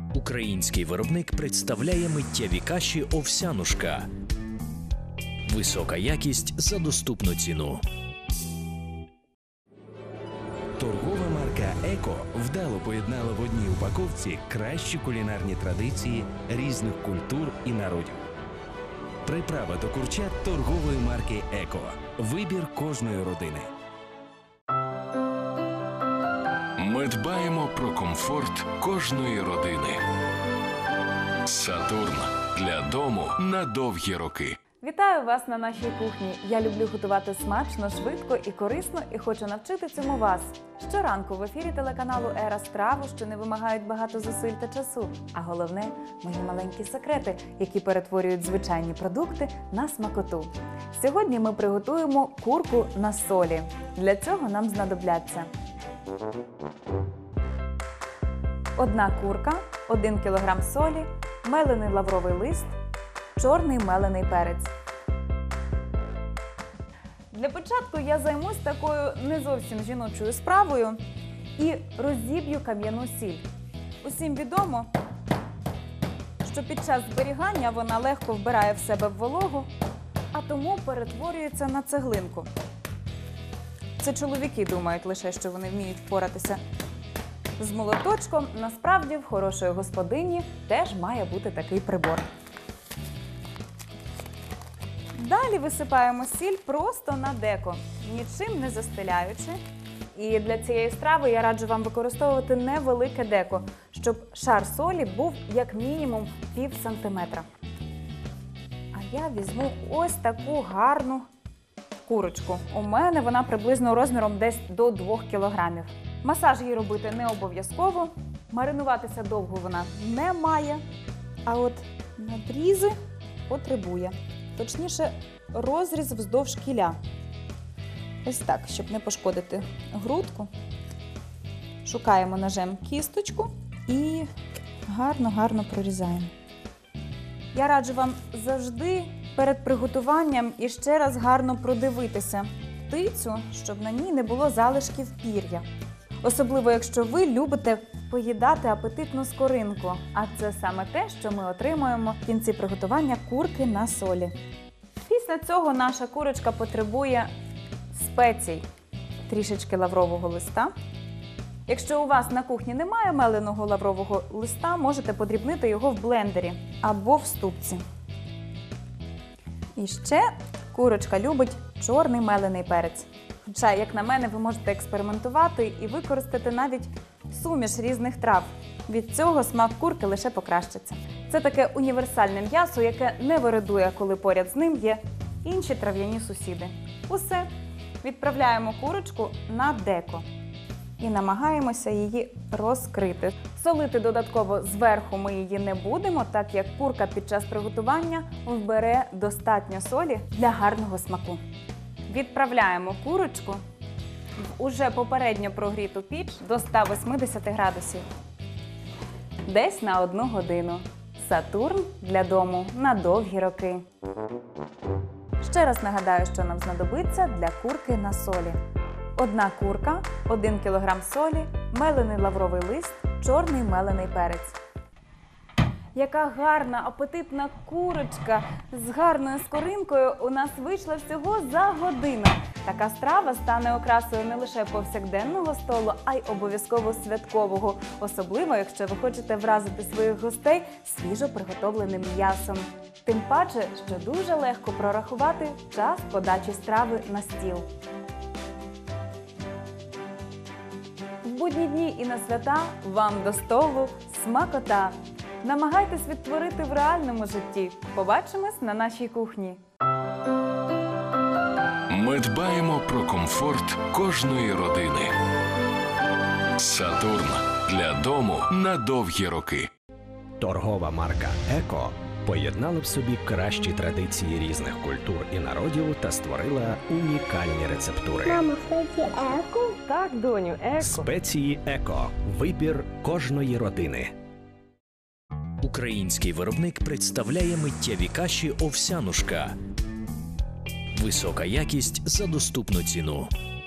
Український виробник представляє миттєві каші «Овсянушка». Висока якість за доступну ціну. Торгова марка «Еко» вдало поєднала в одній упаковці кращі кулінарні традиції різних культур і народів. Приправа до курчат торгової марки «Еко». Вибір кожної родини. Ми дбаємо про комфорт кожної родини. Сатурн для дому на довгі роки. Вітаю вас на нашій кухні. Я люблю готувати смачно, швидко і корисно і хочу навчити цьому вас. Щоранку в ефірі телеканалу «Ера» страви, що не вимагають багато зусиль та часу. А головне – мої маленькі секрети, які перетворюють звичайні продукти на смакоту. Сьогодні ми приготуємо курку на солі. Для цього нам знадобляться 1 курка, 1 кг солі, мелений лавровий лист, чорний мелений перець. Для початку я займусь такою не зовсім жіночою справою і розіб'ю кам'яну сіль. Усім відомо, що під час зберігання вона легко вбирає в себе вологу, а тому перетворюється на цеглинку. Це чоловіки думають лише, що вони вміють впоратися з молоточком. Насправді, в хорошої господині теж має бути такий прибор. Далі висипаємо сіль просто на деко, нічим не застеляючи. І для цієї страви я раджу вам використовувати невелике деко, щоб шар солі був як мінімум пів сантиметра. А я візьму ось таку гарну курочку. У мене вона приблизно розміром десь до 2 кілограмів. Масаж їй робити не обов'язково, маринуватися довго вона не має, а от надрізи потребує. Точніше, розріз вздовж кіля. Ось так, щоб не пошкодити грудку. Шукаємо ножем кісточку і гарно-гарно прорізаємо. Я раджу вам завжди перед приготуванням іще раз гарно продивитися птицю, щоб на ній не було залишків пір'я. Особливо, якщо ви любите поїдати апетитну скоринку. А це саме те, що ми отримуємо в кінці приготування курки на солі. Після цього наша курочка потребує спецій. Трішечки лаврового листа. Якщо у вас на кухні немає меленого лаврового листа, можете подрібнити його в блендері або в ступці. І ще курочка любить чорний мелений перець. Хоча, як на мене, ви можете експериментувати і використати навіть суміш різних трав. Від цього смак курки лише покращиться. Це таке універсальне м'ясо, яке не вирадує, коли поряд з ним є інші трав'яні сусіди. Усе. Відправляємо курочку на деко і намагаємося її розкрити. Солити додатково зверху ми її не будемо, так як курка під час приготування вбере достатньо солі для гарного смаку. Відправляємо курочку в уже попередньо прогріту піч до 180 градусів. Десь на 1 годину. Сатурн для дому на довгі роки. Ще раз нагадаю, що нам знадобиться для курки на солі. 1 курка, 1 кг солі, мелений лавровий лист, чорний мелений перець. Яка гарна, апетитна курочка з гарною скоринкою у нас вийшла всього за годину. Така страва стане окрасою не лише повсякденного столу, а й обов'язково святкового. Особливо, якщо ви хочете вразити своїх гостей свіжо приготовленим м'ясом. Тим паче, що дуже легко прорахувати час подачі страви на стіл. В будні дні і на свята вам до столу смакота! Намагайтесь відтворити в реальному житті. Побачимось на нашій кухні. Ми дбаємо про комфорт кожної родини. Сатурн для дому на довгі роки. Торгова марка «Еко» поєднала в собі кращі традиції різних культур і народів та створила унікальні рецептури. Мама, це «Еко»? Так, доню, еко. Спеції «Еко» – вибір кожної родини. Український виробник представляє миттєві каші «Овсянушка». Висока якість за доступну ціну.